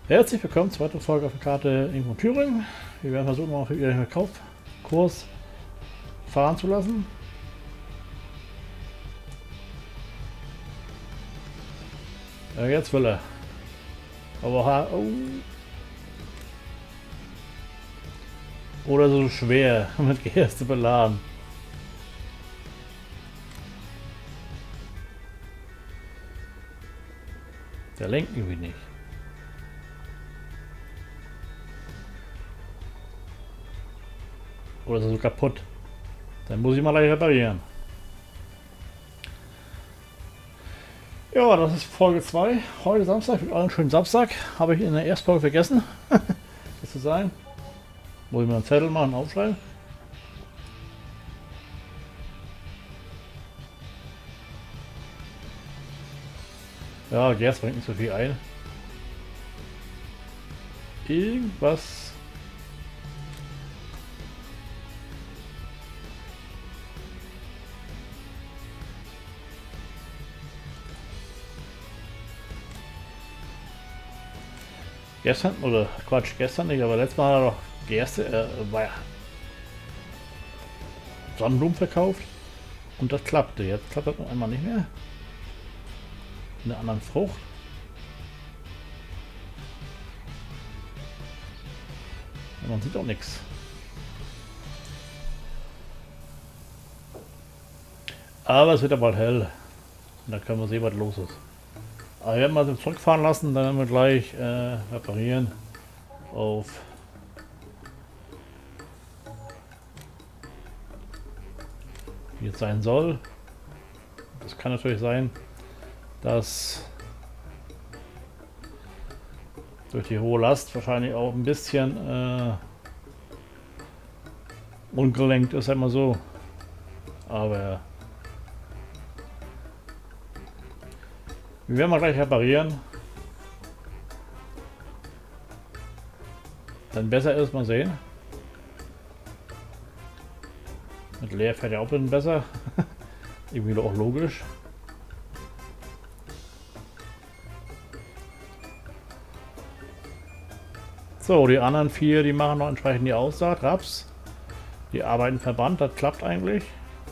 Herzlich willkommen zur weiteren Folge auf der Karte Ingwer Thüringen. Wir werden versuchen, mal für Ihren Kaufkurs fahren zu lassen. Ja, jetzt will er. Aber oder so schwer mit Gerste beladen. Der lenkt irgendwie nicht. Oder ist er so kaputt? Dann muss ich mal gleich reparieren. Ja, das ist Folge 2. Heute Samstag. Mit allen schönen Samstag. Habe ich in der ersten Folge vergessen. Das zu sein. Muss ich mir einen Zettel machen, aufschreiben. Ja, Gerst bringt nicht so viel ein. Irgendwas. Gestern, oder Quatsch, gestern nicht, aber letztes Mal hat er doch Gerste, war ja Sonnenblumen verkauft und das klappte. Jetzt klappt das noch einmal nicht mehr. In einer anderen Frucht. Und man sieht auch nichts. Aber es wird ja bald hell. Und da können wir sehen, was los ist. Aber wir werden mal zurückfahren lassen, dann werden wir gleich reparieren auf wie es sein soll. Das kann natürlich sein, dass durch die hohe Last wahrscheinlich auch ein bisschen ungelenkt ist, einmal so. Aber wir werden mal gleich reparieren. Dann besser ist, mal sehen. Mit leer fährt ja auch ein bisschen besser. Irgendwie auch logisch. So, die anderen 4, die machen noch entsprechend die Aussaat, Raps. Die arbeiten verbannt, das klappt eigentlich.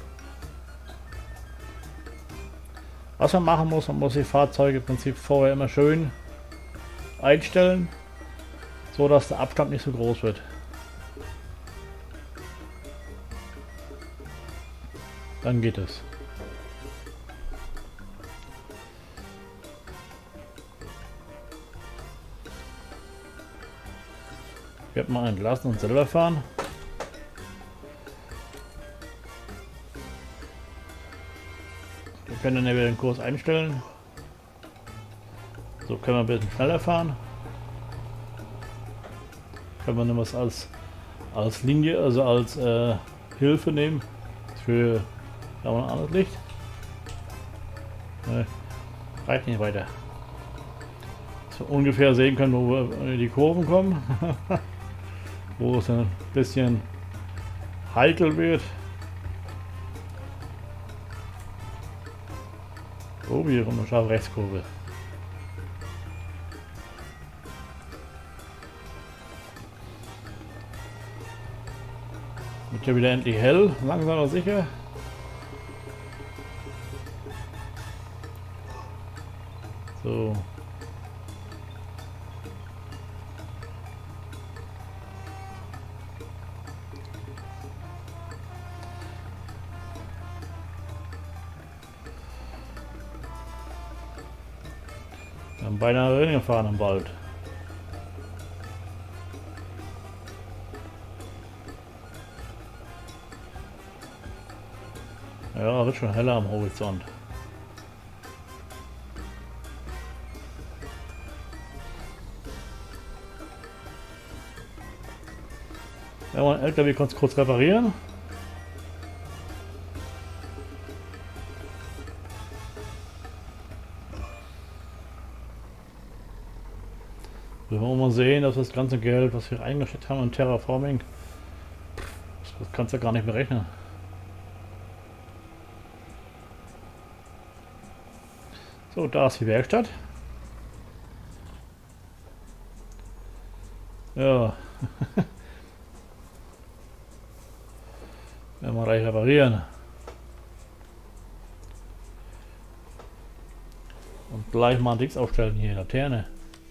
Was man machen muss, man muss die Fahrzeuge im Prinzip vorher immer schön einstellen, so dass der Abstand nicht so groß wird. Dann geht es. Ich werde mal entlassen und selber fahren. Wir können dann ja wieder den Kurs einstellen. So können wir ein bisschen schneller fahren. Können wir noch was als Linie, also als Hilfe nehmen. Für ein anderes Licht. Reicht nicht weiter. Dass wir ungefähr sehen können, wo wir in die Kurven kommen. Wo es ein bisschen heikel wird. Oh, hier kommt eine scharfe Rechtskurve. Wird ja wieder endlich hell, langsam aber sicher. So. Wir haben beinahe reingefahren im Wald. Ja, wird schon heller am Horizont. Ja, mein LKW konnte es kurz reparieren. Wir wollen mal sehen, dass das ganze Geld, was wir eingesteckt haben in Terraforming, das kannst du ja gar nicht berechnen. So, da ist die Werkstatt. Ja. Werden wir gleich reparieren. Und gleich mal ein Dings aufstellen hier, Laterne.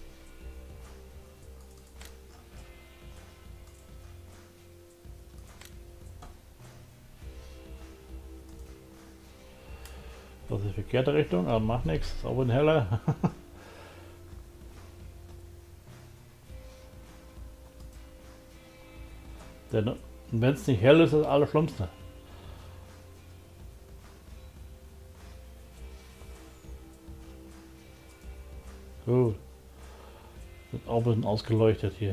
Das ist die verkehrte Richtung, aber macht nichts, ist auch ein heller. Denn wenn es nicht hell ist, ist das Allerschlimmste. Gut. Wird auch ein bisschen ausgeleuchtet hier.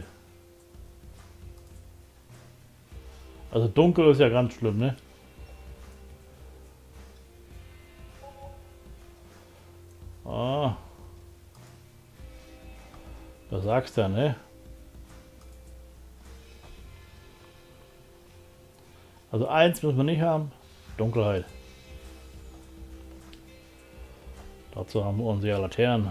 Also dunkel ist ja ganz schlimm, ne? Ah. Das sagst du ja, ne? Also eins müssen wir nicht haben, Dunkelheit. Dazu haben wir unsere Laternen.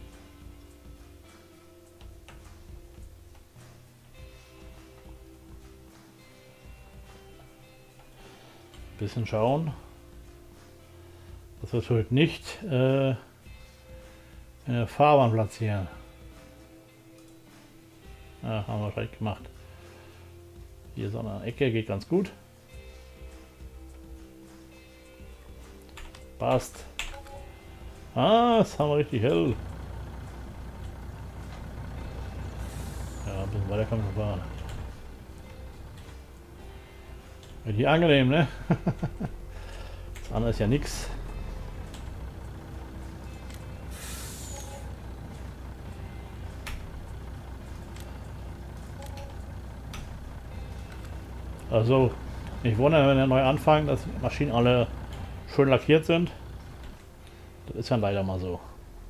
Bisschen schauen, dass wir natürlich nicht in der Fahrbahn platzieren. Ja, haben wir vielleicht gemacht. Hier so eine Ecke geht ganz gut. Passt. Ah, das haben wir richtig hell. Ja, ein bisschen weiter kann man fahren. Richtig angenehm, ne? Das andere ist ja nichts. Also, ich wundere, wenn wir neu anfangen, dass die Maschinen alle schön lackiert sind. Das ist ja leider mal so.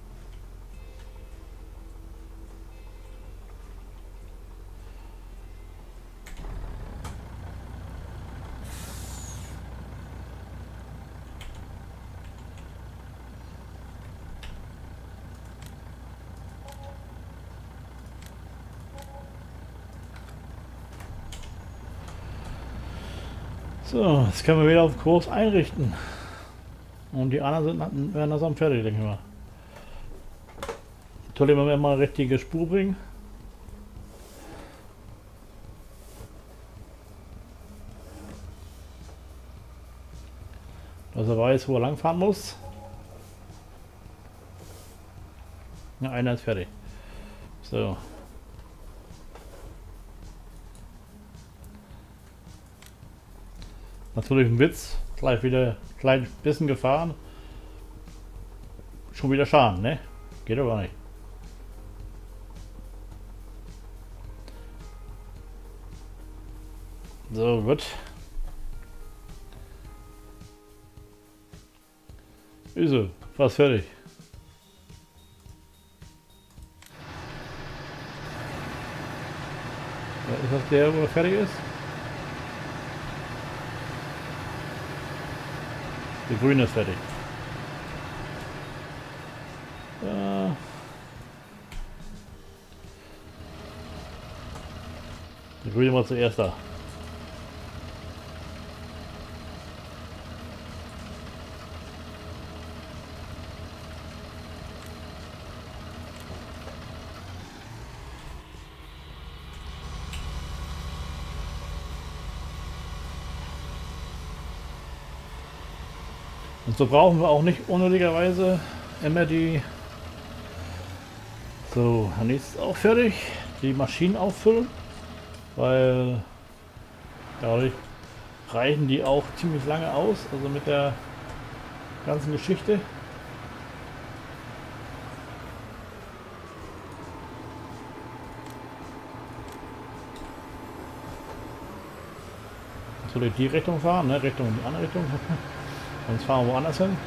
So, jetzt können wir wieder auf Kurs einrichten. Und die anderen werden das am fertig, denke ich mal. Toll, wenn wir mal eine richtige Spur bringen. Dass er weiß, wo er lang fahren muss. Ja, einer ist fertig. So. Natürlich ein Witz. Gleich wieder ein kleines bisschen gefahren. Schon wieder Schaden, ne? Geht aber nicht. So, gut. Ist fast fertig. Ja, ist das der, wo er fertig ist? Der grüne ist fertig. Ja. Der grüne war zuerst da. Und so brauchen wir auch nicht unnötigerweise immer die. So, dann ist auch fertig. Die Maschinen auffüllen, weil dadurch reichen die auch ziemlich lange aus, also mit der ganzen Geschichte. Natürlich die Richtung fahren, ne? Richtung in die andere Richtung. Sonst fahren wir woanders hin.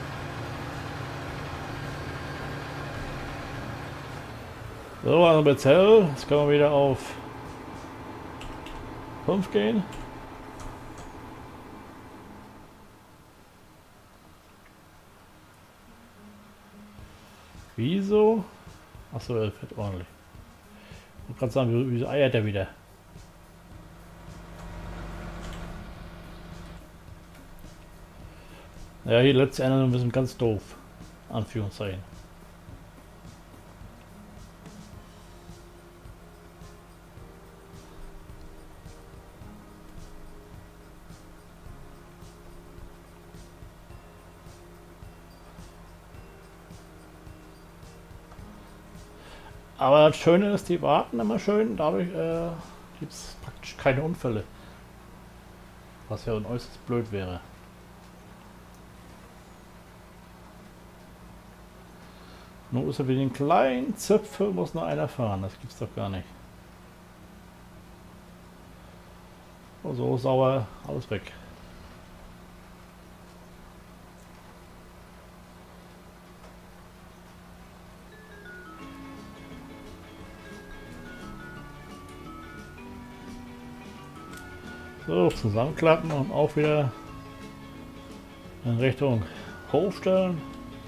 So, also bei Zell, jetzt können wir wieder auf 5 gehen. Wieso? Achso, er fährt ordentlich. wollte gerade sagen, wieso eiert der wieder? Ja, hier letzte Änderungen sind ganz doof. Anführungszeichen. Aber das Schöne ist, die warten immer schön, dadurch gibt es praktisch keine Unfälle. Was ja äußerst blöd wäre. Nur ist er wie den kleinen Zöpfe, muss nur einer fahren. Das gibt's doch gar nicht. Oh, so sauer, alles weg. So, zusammenklappen und auch wieder in Richtung Hof stellen.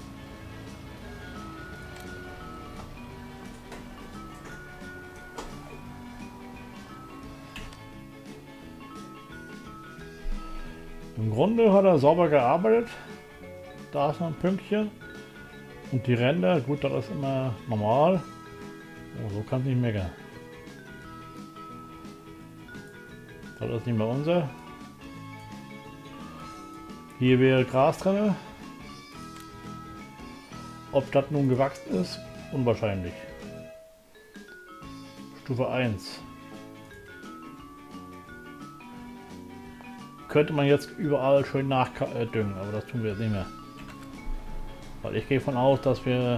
Im Grunde hat er sauber gearbeitet. Da ist noch ein Pünktchen. Und die Ränder, gut, das ist immer normal. Oh, so kann es nicht meckern. Das ist nicht mehr unser. Hier wäre Gras drin. Ob das nun gewachsen ist, unwahrscheinlich. Stufe 1. Könnte man jetzt überall schön nachdüngen, aber das tun wir jetzt nicht mehr. Weil ich gehe von aus, dass wir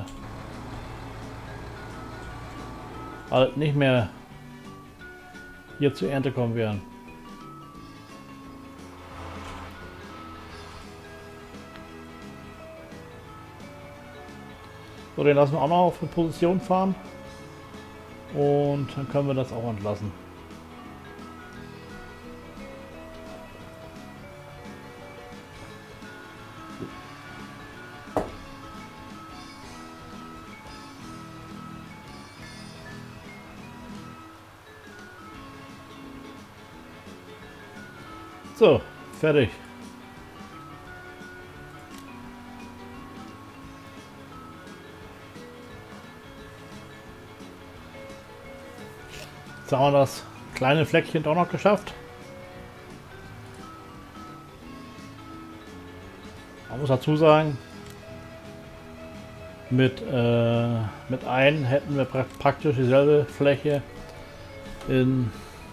halt nicht mehr hier zur Ernte kommen werden. So, den lassen wir auch noch auf eine Position fahren und dann können wir das auch entlassen. So, fertig. Jetzt haben wir das kleine Fleckchen auch noch geschafft. Man muss dazu sagen, mit einem hätten wir praktisch dieselbe Fläche in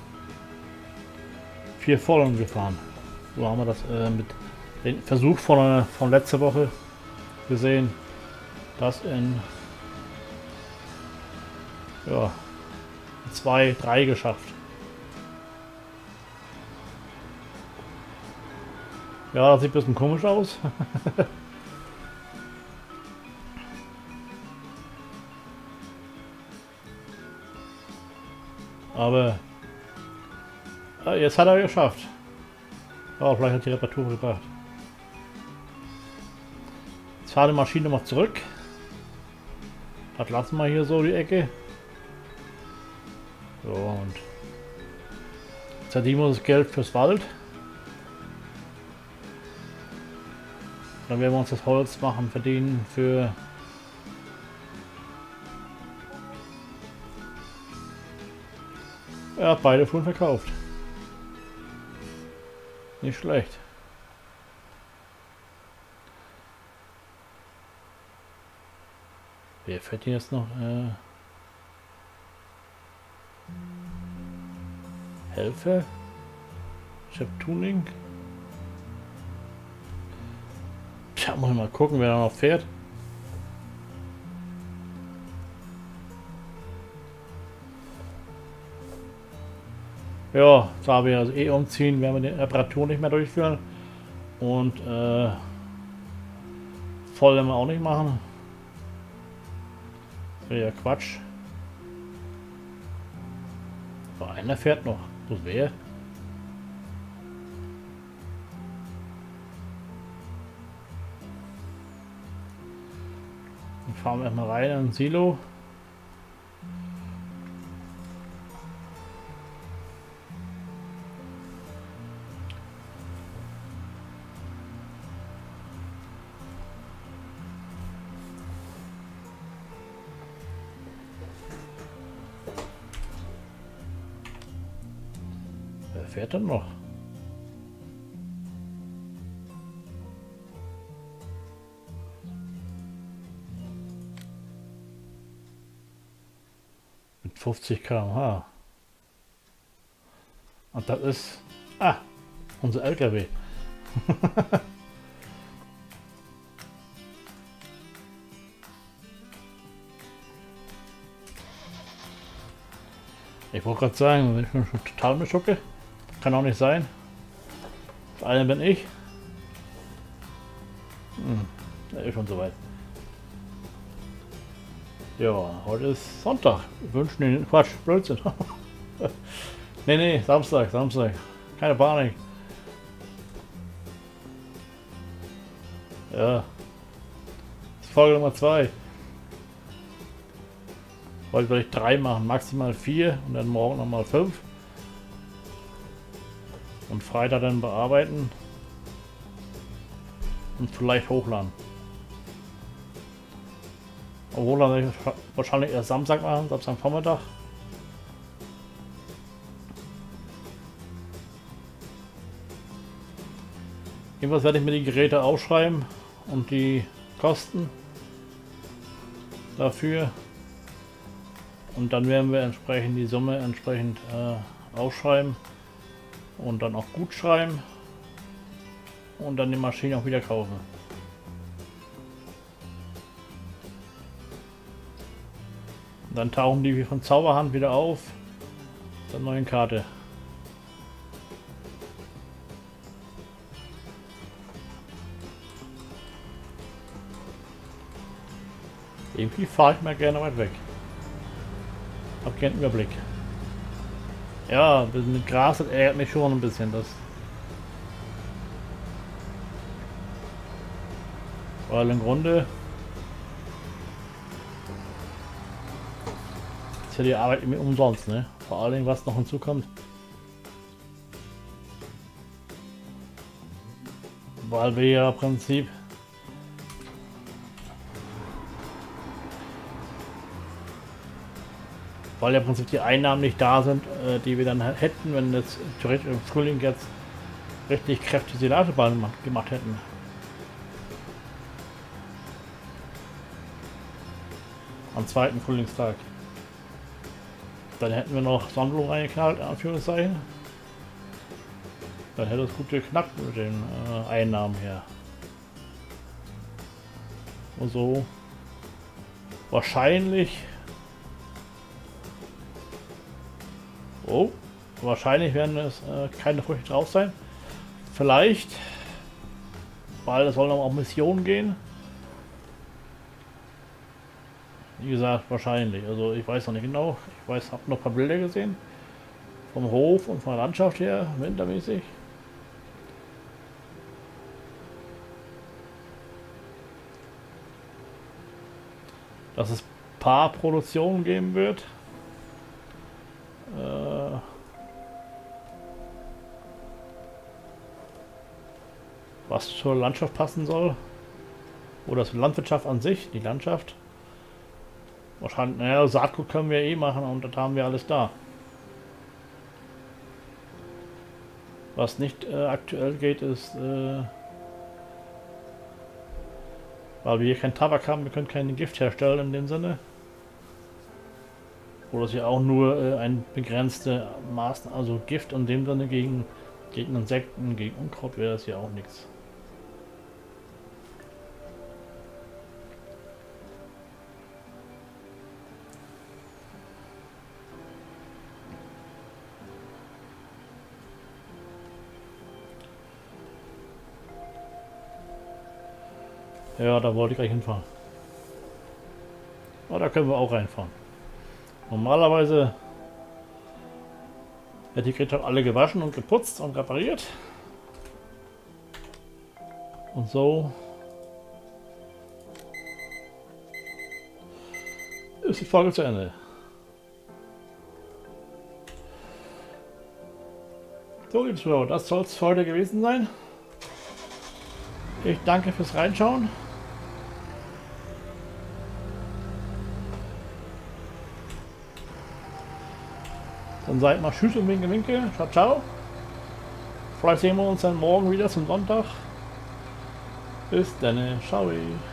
4 Vollen gefahren. So haben wir das mit dem Versuch von letzter Woche gesehen, das in 2, 3 geschafft. Ja, das sieht ein bisschen komisch aus. Aber jetzt hat er geschafft. Ja, vielleicht hat die Reparatur gebracht. Jetzt fahre die Maschine mal zurück. Das lassen wir hier so die Ecke. So, und jetzt verdienen wir das Geld fürs Wald. Dann werden wir uns das Holz verdienen für ja, beide wurden verkauft. Nicht schlecht. Wer fährt hier jetzt noch? Helfer? Chef Tuning? Tja, muss ich mal gucken, wer da noch fährt. Ja, da wir also eh umziehen, werden wir die Reparatur nicht mehr durchführen. Und voll werden wir auch nicht machen. Das wäre ja Quatsch. Aber einer fährt noch. So wer? Dann fahren wir erstmal rein in ein Silo. fährt er noch? Mit 50 km/h. Und das ist... Ah! Unser LKW. Ich wollte gerade sagen, ich bin schon total beschockt. Kann auch nicht sein. Das eine bin ich. Ist schon soweit. Ja, heute ist Sonntag. Wir wünschen Ihnen Quatsch, Blödsinn. Nee, Samstag. Keine Panik. Ja. Das ist Folge Nummer 2. Heute werde ich 3 machen, maximal 4 und dann morgen nochmal 5. Und Freitag dann bearbeiten. Und vielleicht hochladen. Obwohl dann werde ich wahrscheinlich erst Samstag machen, Samstagvormittag. Jedenfalls werde ich mir die Geräte aufschreiben und die Kosten dafür. Und dann werden wir entsprechend die Summe entsprechend aufschreiben und dann auch gut schreiben und dann die Maschine auch wieder kaufen. Und dann tauchen die wie von Zauberhand wieder auf der neuen Karte. Irgendwie fahre ich mal gerne weit weg. Hab keinen Überblick. Ja, mit Gras, das ärgert mich schon ein bisschen. Das. Weil im Grunde ist ja die Arbeit irgendwie umsonst, ne? Vor allem was noch hinzukommt. Weil wir ja im Prinzip weil ja im Prinzip die Einnahmen nicht da sind, die wir dann hätten, wenn jetzt theoretisch im Frühling jetzt richtig kräftige Silagebahn gemacht hätten. Am zweiten Frühlingstag. Dann hätten wir noch Sonnenblumen reingeknallt, in Anführungszeichen. Dann hätte es gut geknackt mit den Einnahmen her. Und so wahrscheinlich. Oh, wahrscheinlich werden es keine Früchte drauf sein. Vielleicht, weil es soll noch um Missionen gehen. Wie gesagt, wahrscheinlich. Also ich weiß noch nicht genau. Ich weiß, habe noch ein paar Bilder gesehen vom Hof und von der Landschaft her, wintermäßig. Dass es Paarproduktionen geben wird. Was zur Landschaft passen soll. Oder zur Landwirtschaft an sich, die Landschaft. Wahrscheinlich, naja, Saatgut können wir eh machen und das haben wir alles da. Was nicht aktuell geht, ist, weil wir hier keinen Tabak haben, wir können kein Gift herstellen in dem Sinne. Oder es ja auch nur ein begrenzte Maß, also Gift in dem Sinne gegen Insekten, gegen Unkraut wäre das ja auch nichts. Ja, da wollte ich gleich hinfahren. Aber da können wir auch reinfahren. Normalerweise wird die Geräte alle gewaschen und geputzt und repariert. Und so ist die Folge zu Ende. So, liebe Zuschauer, das soll es für heute gewesen sein. Ich danke fürs Reinschauen. Dann seid mal tschüss und winke, winke. Ciao, ciao. Vielleicht sehen wir uns dann morgen wieder zum Sonntag. Bis dann, ciao.